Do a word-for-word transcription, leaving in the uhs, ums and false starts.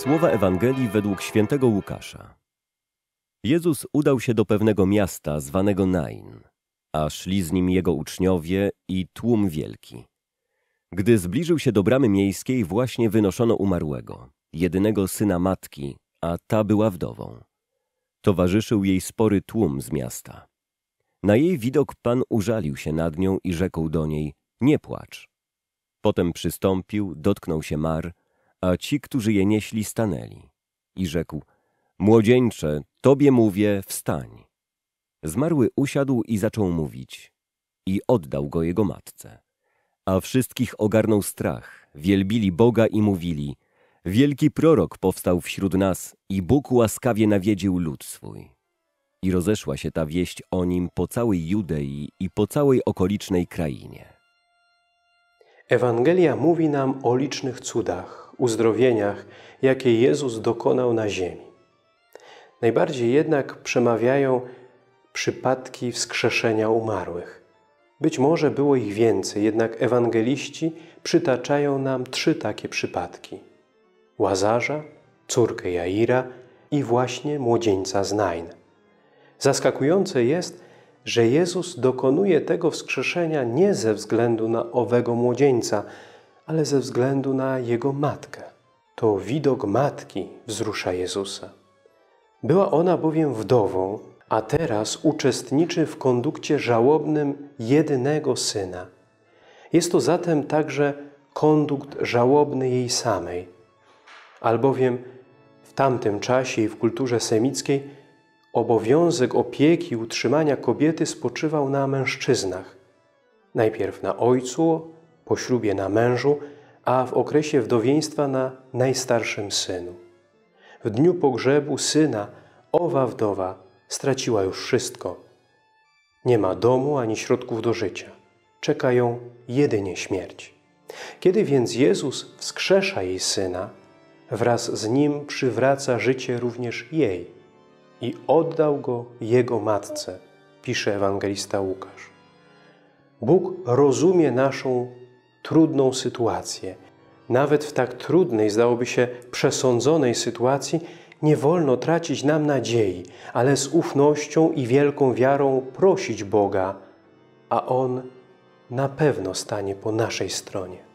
Słowa Ewangelii według świętego Łukasza. Jezus udał się do pewnego miasta zwanego Nain, a szli z nim jego uczniowie i tłum wielki. Gdy zbliżył się do bramy miejskiej, właśnie wynoszono umarłego, jedynego syna matki, a ta była wdową. Towarzyszył jej spory tłum z miasta. Na jej widok Pan użalił się nad nią i rzekł do niej: nie płacz. Potem przystąpił, dotknął się mar, a ci, którzy je nieśli, stanęli. I rzekł: młodzieńcze, tobie mówię, wstań. Zmarły usiadł i zaczął mówić. I oddał go jego matce. A wszystkich ogarnął strach, wielbili Boga i mówili: wielki prorok powstał wśród nas i Bóg łaskawie nawiedził lud swój. I rozeszła się ta wieść o nim po całej Judei i po całej okolicznej krainie. Ewangelia mówi nam o licznych cudach, uzdrowieniach, jakie Jezus dokonał na ziemi. Najbardziej jednak przemawiają przypadki wskrzeszenia umarłych. Być może było ich więcej, jednak ewangeliści przytaczają nam trzy takie przypadki: Łazarza, córkę Jaira i właśnie młodzieńca z Nain. Zaskakujące jest, że Jezus dokonuje tego wskrzeszenia nie ze względu na owego młodzieńca, ale ze względu na jego matkę. To widok matki wzrusza Jezusa. Była ona bowiem wdową, a teraz uczestniczy w kondukcie żałobnym jedynego syna. Jest to zatem także kondukt żałobny jej samej, albowiem w tamtym czasie i w kulturze semickiej obowiązek opieki i utrzymania kobiety spoczywał na mężczyznach. Najpierw na ojcu, po ślubie na mężu, a w okresie wdowieństwa na najstarszym synu. W dniu pogrzebu syna owa wdowa straciła już wszystko. Nie ma domu ani środków do życia. Czeka ją jedynie śmierć. Kiedy więc Jezus wskrzesza jej syna, wraz z nim przywraca życie również jej i oddał go jego matce, pisze ewangelista Łukasz. Bóg rozumie naszą trudną sytuację. Nawet w tak trudnej, zdałoby się, przesądzonej sytuacji nie wolno tracić nam nadziei, ale z ufnością i wielką wiarą prosić Boga, a On na pewno stanie po naszej stronie.